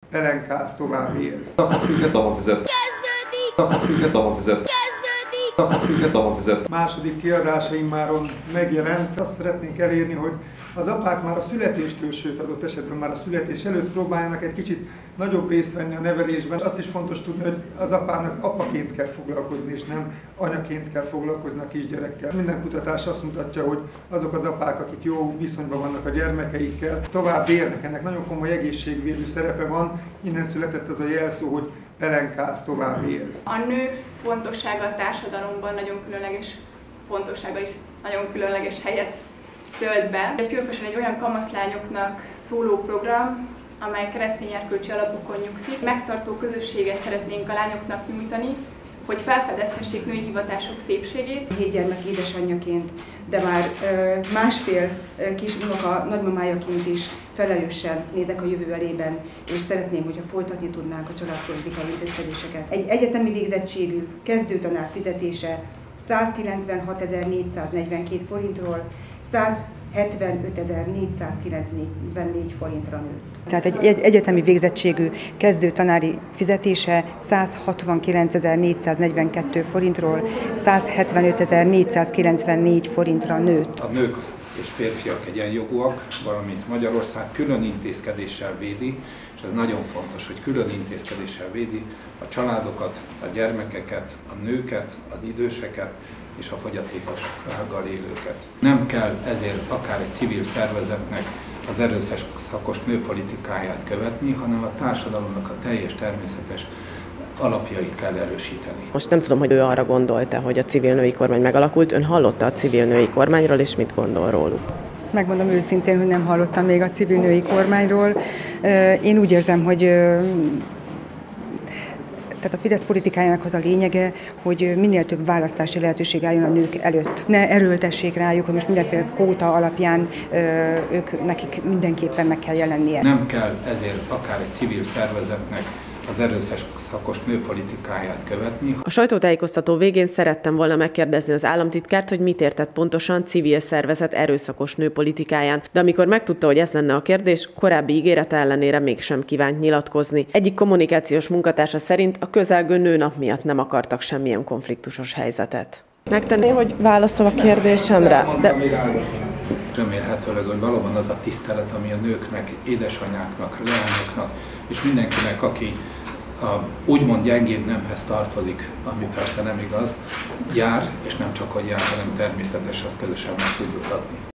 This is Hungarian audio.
Pelenkáz, tovább élsz. Második kiadása immáron megjelent. Azt szeretnénk elérni, hogy az apák már a születéstől, sőt adott esetben már a születés előtt próbáljanak egy kicsit nagyobb részt venni a nevelésben. Azt is fontos tudni, hogy az apának apaként kell foglalkozni, és nem anyaként kell foglalkozni a kisgyerekkel. Minden kutatás azt mutatja, hogy azok az apák, akik jó viszonyban vannak a gyermekeikkel, tovább élnek. Ennek nagyon komoly egészségvédő szerepe van. Innen született az a jelszó, hogy pelenkáz, tovább élsz. A nő fontossága a társadalomban nagyon különleges fontossága is nagyon különleges helyet tölt be. A Pure Fashion egy olyan kamaszlányoknak szóló program, amely keresztény erkölcsi alapokon nyugszik. Megtartó közösséget szeretnénk a lányoknak nyújtani, hogy felfedezhessék női hivatások szépségét. 7 gyermek édesanyjaként, de már másfél kis unoka nagymamájaként is felelősen nézek a jövő elében, és szeretném, hogyha folytatni tudnánk a családpolitikai intézkedéseket. Egy egyetemi végzettségű kezdőtanár fizetése 196.442 forintról 175.494 forintra nőtt. Tehát egy egyetemi végzettségű kezdő tanári fizetése 169.442 forintról 175.494 forintra nőtt. A nők és férfiak egyenjogúak, valamint Magyarország külön intézkedéssel védi, és ez nagyon fontos, hogy külön intézkedéssel védi a családokat, a gyermekeket, a nőket, az időseket és a fogyatékossággal élőket. Nem kell ezért akár egy civil szervezetnek az erőszakos nőpolitikáját követni, hanem a társadalomnak a teljes természetes alapjait kell erősíteni. Most nem tudom, hogy ő arra gondolta, hogy a civil női kormány megalakult. Ön hallotta a civil női kormányról, és mit gondol róluk? Megmondom őszintén, hogy nem hallottam még a civil női kormányról. Én úgy érzem, hogy tehát a Fidesz politikájának az a lényege, hogy minél több választási lehetőség álljon a nők előtt. Ne erőltessék rájuk, hogy most mindenféle kvóta alapján nekik mindenképpen meg kell jelennie. Nem kell ezért akár egy civil szervezetnek az erőszakos nőpolitikáját követni. A sajtótájékoztató végén szerettem volna megkérdezni az államtitkárt, hogy mit értett pontosan civil szervezet erőszakos nőpolitikáján, de amikor megtudta, hogy ez lenne a kérdés, korábbi ígérete ellenére mégsem kívánt nyilatkozni. Egyik kommunikációs munkatársa szerint a közelgő nőnap miatt nem akartak semmilyen konfliktusos helyzetet. Megtenné, hogy válaszol a kérdésemre? De remélhetőleg, hogy valóban az a tisztelet, ami a nőknek, édesanyáknak, leányoknak és mindenkinek, aki a úgymond gyengébb nemhez tartozik, ami persze nem igaz, jár, és nem csak hogy jár, hanem természetes, azt közösen meg tudjuk adni.